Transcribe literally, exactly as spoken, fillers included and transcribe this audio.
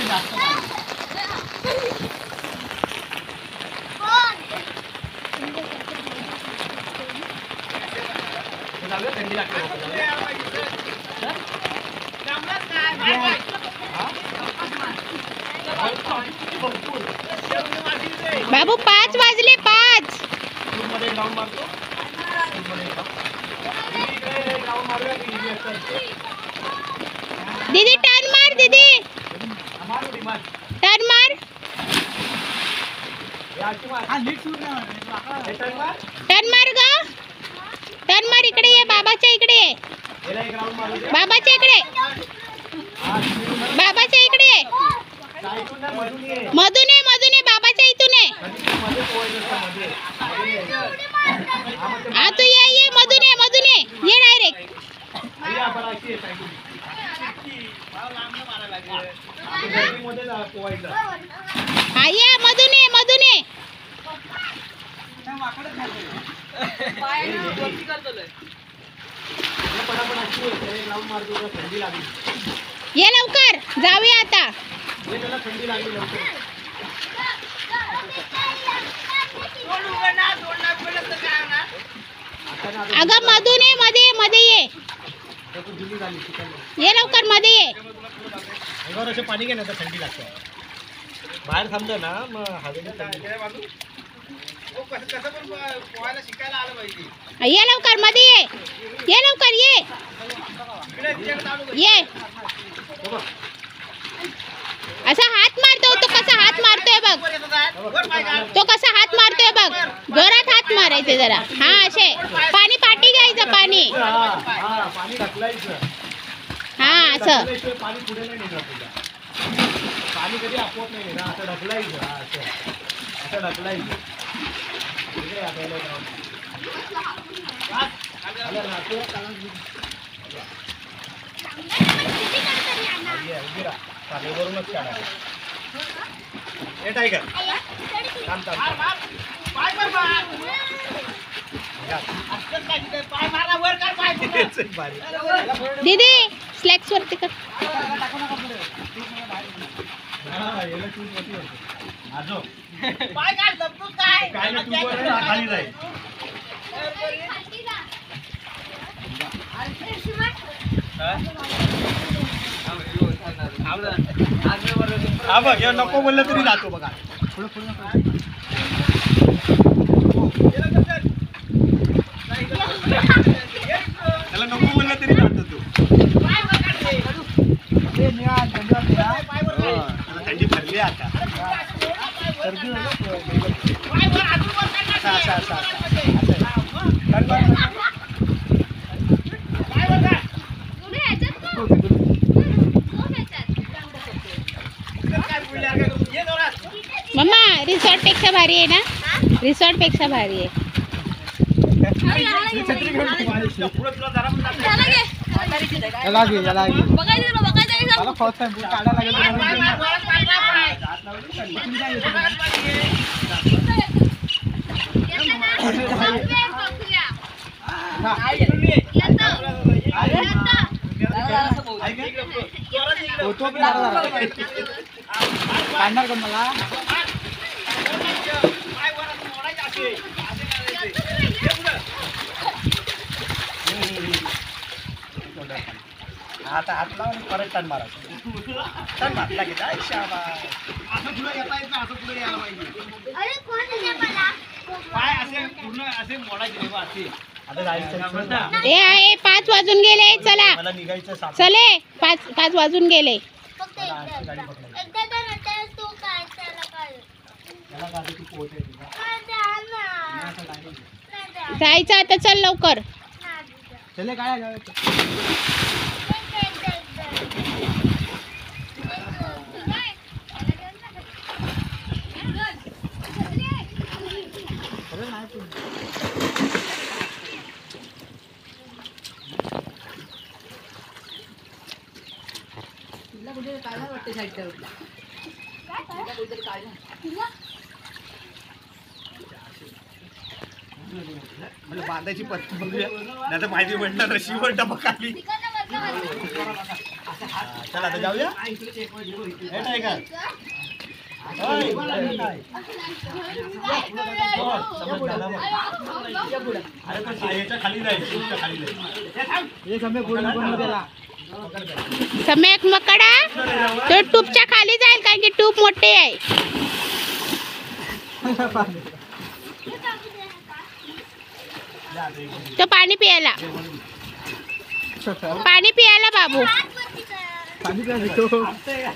थंडी लागते बाबू पाच वाजले पाच दीदी टर्न मार दीदी टर्न मार टर्न मार ग टर्न मार इकडे ये बाबाच्या इकडे ये बाबाच्या इकडे बाबाच्या इकडे ये मधून ये मधून ये बाबाच्या इथून ये हा तू ये ये मधून ये मधून ये ये डायरेक्ट हा ये मधून ये मधून ये ये लवकर जाऊया आता अगं मधून ये मध्ये मध्ये ये ये लवकर मध्ये ये असं पाणी घे ना तर थंडी लागते बाहेर थांबलं ना मग ये लवकर मध्ये ये ये लवकर ये ये असा हात मारतो तो कसा हात मारतोय बघ तो कसा हात मारतोय बघ जोरात हात मारायचे जरा हा असे पाणी पाठी घ्यायचं पाणी हा असं पाणी पुढे नाही नेणार तुझ्या पाणी कधी आपोआप नाही नेणार असं ढकलायचं असं असं ढकलायचं वरूनच काढा हे टायगर थांब थांब दीदी स्लॅक्स वरती कर खाली जाईल हा बघ नको बोललं तरी जातो बघा त्याला नको बोललं तरी जातो तू थंडी भरली आता मम्मा रिसॉर्ट पेक्षा भारी आहे ना रिसॉर्ट पेक्षा भारी आहे काढणार का मला आता हात लावून परत टन मारा टन मारला की जाय शाबास असं पुढे येता येत ना असं पुढे यायला पाहिजे पाय असे पूर्ण असे मोडायचे बा असे आता जायचं ए आहे पाच वाजून गेले चला मला निघायचं चले पाच पाच वाजून गेले जायचं आता चल लवकर चले काय मला बांधायची पद्धत बघूया नाही तर माहिती म्हटलं रशीवर टपक आली चला आता जाऊया हे टायगर ओय, नाही. हो, समज झालं मग. अरे पण याच्या खाली जाईल ट्यूबच्या खाली जाईल समय एक मकडा तो ट्यूबच्या खाली जाईल कारण की ट्यूब मोठी आहे. तो पाणी पियाला पाणी पियाला बाबू.